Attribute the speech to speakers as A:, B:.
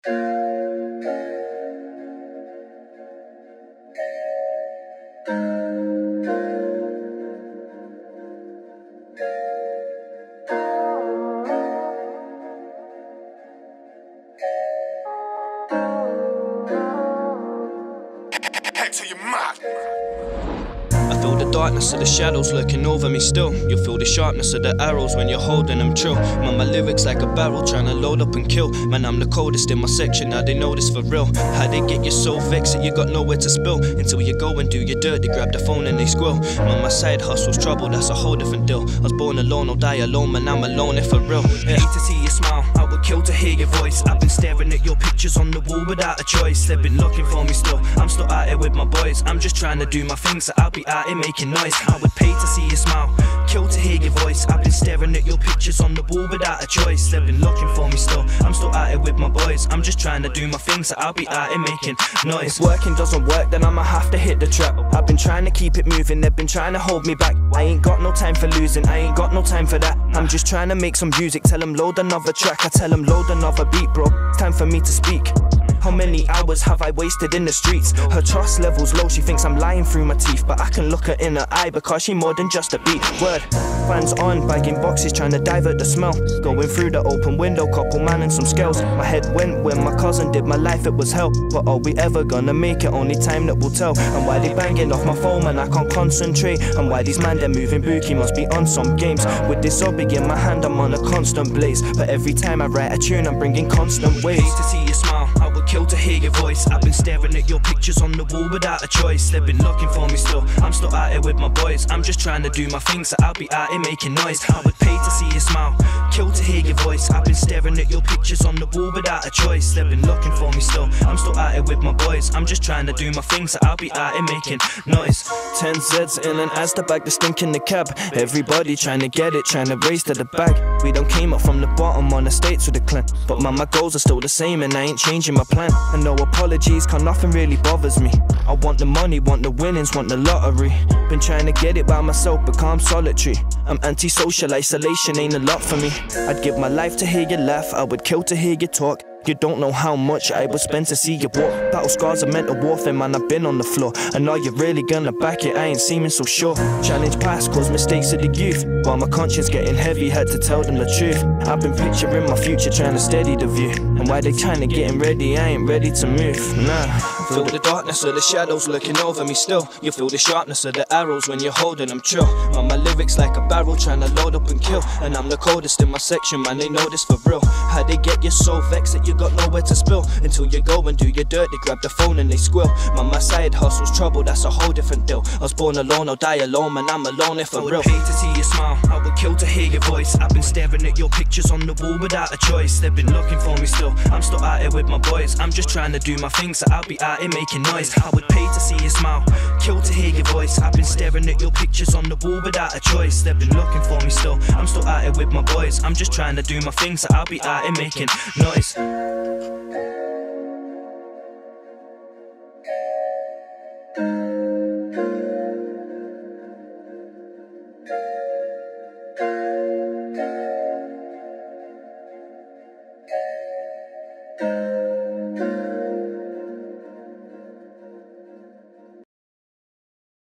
A: Till you're mad.
B: I feel the darkness of the shadows lurking over me still. You feel the sharpness of the arrows when you're holding them true. Man, my lyrics like a barrel trying to load up and kill. Man, I'm the coldest in my section, now they know this for real. How they get you so vexed that you got nowhere to spill. Until you go and do your dirt, they grab the phone and they squill. Man, my side hustle's trouble, that's a whole different deal. I was born alone, I'll die alone, man, I'm alone if for real. Hate to see you smile, I would kill to hear your voice. I've been staring at your pictures on the wall without a choice. They've been looking for me still, I'm still out here with my boys. I'm just trying to do my thing, so I'll be out here making noise. I would pay to see you smile, kill to hear your voice. I've been staring at your pictures on the wall without a choice. They've been looking for me still, I'm still out here with my boys. I'm just trying to do my thing, so I'll be out here making noise. If working doesn't work, then I'ma have to hit the trap. I've been trying to keep it moving, they've been trying to hold me back. I ain't got no time for losing, I ain't got no time for that. I'm just trying to make some music, tell them load another track. I tell them load another beat, bro, it's time for me to speak. How many hours have I wasted in the streets? Her trust level's low, she thinks I'm lying through my teeth. But I can look her in her eye because she more than just a beat. Word, fans on, bagging boxes, trying to divert the smell. Going through the open window, couple man and some scales. My head went when my cousin did my life, it was hell. But are we ever gonna make it? Only time that will tell. And why they banging off my phone, man, I can't concentrate. And why these man, they're moving bookie, must be on some games. With this so big in my hand, I'm on a constant blaze. But every time I write a tune, I'm bringing constant waves. Hate to see you smile, I would kill to hear your voice. I've been staring at your pictures on the wall without a choice. They've been looking for me still, I'm still out here with my boys. I'm just trying to do my thing, so I'll be out here making noise. I would pay to see you smile, kill to hear your voice. I've been staring at your pictures on the wall without a choice. They've been looking for me still, I'm still out here with my boys. I'm just trying to do my thing, so I'll be out here making noise. 10 Zs in an Asda bag, the stink in the cab. Everybody trying to get it, trying to race to the bag. We don't came up from the bottom on the states with a clan. But man, my goals are still the same and I ain't changing my plan. And no apologies, cause nothing really bothers me. I want the money, want the winnings, want the lottery. Been trying to get it by myself, but I'm solitary. I'm antisocial, isolation ain't a lot for me. I'd give my life to hear you laugh, I would kill to hear you talk. You don't know how much I would spend to see you walk. Battle scars of mental warfare, man, I've been on the floor. And are you really gonna back it? I ain't seeming so sure. Challenge past, cause mistakes of the youth. While my conscience getting heavy, had to tell them the truth. I've been picturing my future, trying to steady the view. And why they trying to getting ready, I ain't ready to move, nah. Feel the darkness of the shadows looking over me still. You feel the sharpness of the arrows when you're holding them true. Man, my lyrics like a barrel trying to load up and kill. And I'm the coldest in my section, man, they know this for real. How they get you so vexed that you got nowhere to spill. Until you go and do your dirt, they grab the phone and they squill. Man, my side hustle's trouble, that's a whole different deal. I was born alone, I'll die alone, man, I'm alone if for real. I would pay to see you smile, I would kill to hear your voice. I've been staring at your pictures on the wall without a choice. They've been looking for me still, I'm still out here with my boys. I'm just trying to do my thing, so I'll be out here making noise. I would pay to see you smile, kill to hear your voice. I've been staring at your pictures on the wall without a choice. They've been looking for me still, I'm still out here with my boys. I'm just trying to do my thing, so I'll be out here making noise.